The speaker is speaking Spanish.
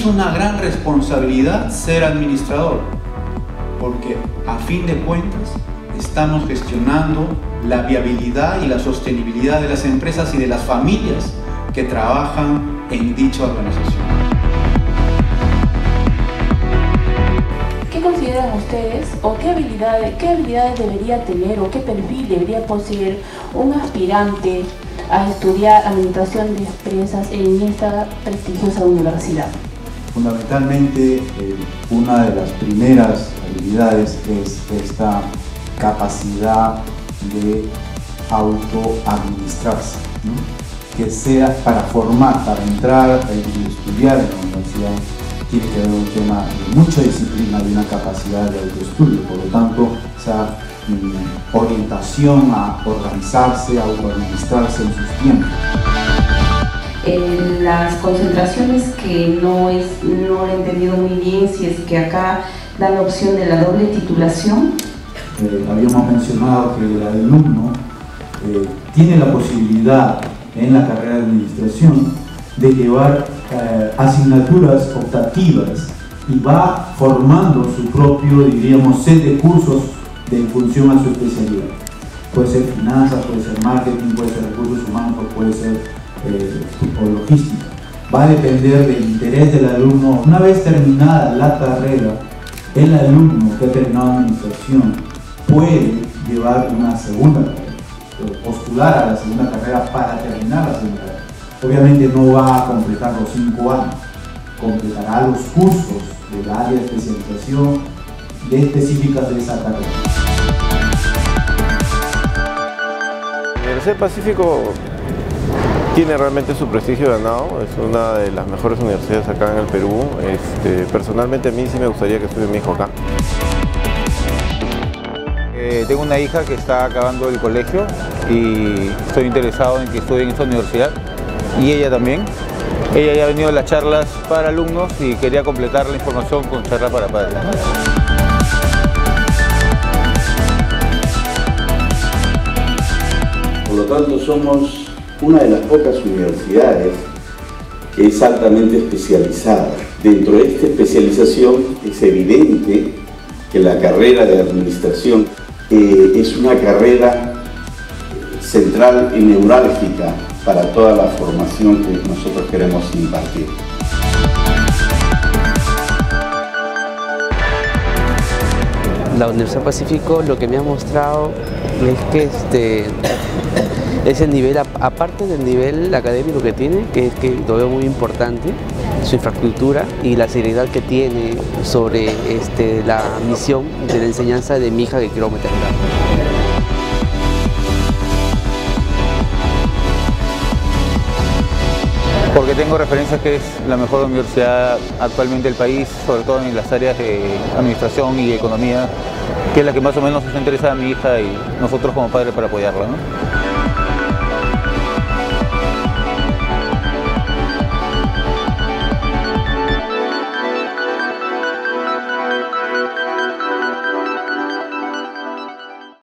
una gran responsabilidad ser administrador, porque a fin de cuentas estamos gestionando la viabilidad y la sostenibilidad de las empresas y de las familias que trabajan en dicha organización. ¿Qué consideran ustedes o qué habilidades debería tener o qué perfil debería poseer un aspirante a estudiar administración de empresas en esta prestigiosa universidad? Fundamentalmente, una de las primeras habilidades es esta capacidad de autoadministrarse, ¿no? Que sea para formar, para entrar y estudiar en la universidad, tiene que haber un tema de mucha disciplina y una capacidad de autoestudio. Por lo tanto, esa orientación a organizarse, a autoadministrarse en sus tiempos. Las concentraciones que no he entendido muy bien, si es que acá da la opción de la doble titulación. Habíamos mencionado que el alumno tiene la posibilidad en la carrera de administración de llevar asignaturas optativas y va formando su propio, diríamos, set de cursos en función a su especialidad. Puede ser finanzas, puede ser marketing, puede ser recursos humanos o puede ser o logística. Va a depender del interés del alumno. Una vez terminada la carrera, el alumno que ha terminado administración puede llevar una segunda carrera, postular a la segunda carrera para terminar la segunda carrera. Obviamente no va a completar los 5 años, completará los cursos del área de especialización específicas de esa carrera. La Universidad del Pacífico tiene realmente su prestigio ganado, es una de las mejores universidades acá en el Perú. Personalmente a mí sí me gustaría que estudie mi hijo acá. Tengo una hija que está acabando el colegio y estoy interesado en que estudie en esta universidad, y ella también. Ella ya ha venido a las charlas para alumnos y quería completar la información con charla para padres. Por lo tanto, somos una de las pocas universidades que es altamente especializada. Dentro de esta especialización es evidente que la carrera de administración es una carrera central y neurálgica para toda la formación que nosotros queremos impartir. La Universidad Pacífico lo que me ha mostrado es que ese nivel, aparte del nivel académico que tiene, que lo veo muy importante, su infraestructura y la seriedad que tiene sobre la misión de la enseñanza de mi hija que quiero meter acá. Porque tengo referencias que es la mejor universidad actualmente del país, sobre todo en las áreas de administración y economía, que es la que más o menos nos interesa a mi hija y nosotros como padres para apoyarla, ¿no?